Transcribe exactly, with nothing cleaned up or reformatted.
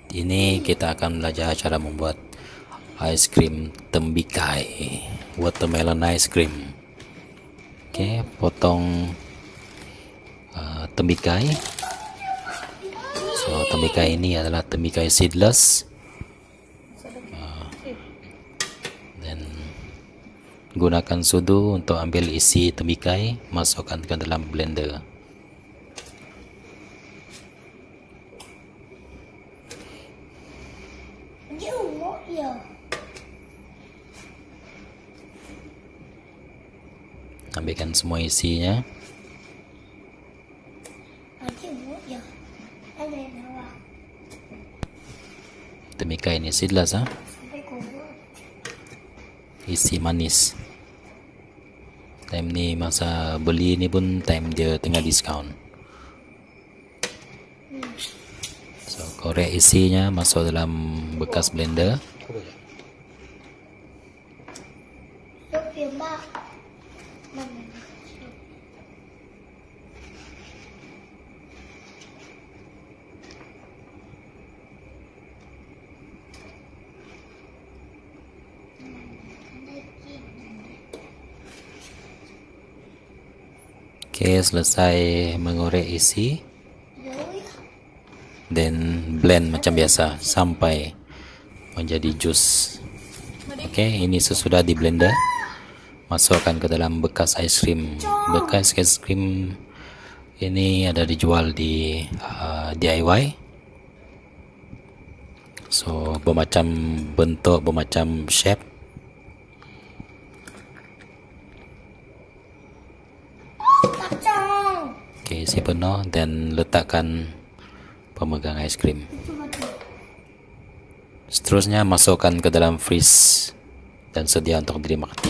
ini kita akan belajar cara membuat ice cream tembikai, watermelon ice cream. Oke, potong uh, tembikai. So tembikai ini adalah tembikai seedless. Uh, dan gunakan sudu untuk ambil isi tembikai, masukkan ke dalam blender. Ambilkan semua isinya. Tembikai ini seedless, ha? Isi manis. Time ni masa beli ni pun time dia tengah diskaun. So korek isinya, masuk dalam bekas blender. Oke, selesai mengorek isi, then blend macam biasa sampai menjadi jus. Oke, ini sesudah di blender, masukkan ke dalam bekas ice cream. Bekas ice cream ini ada dijual di uh, D I Y. So bermacam bentuk, bermacam shape. Oke, isi penuh dan letakkan pemegang es krim. Seterusnya masukkan ke dalam freeze dan sedia untuk dimakan.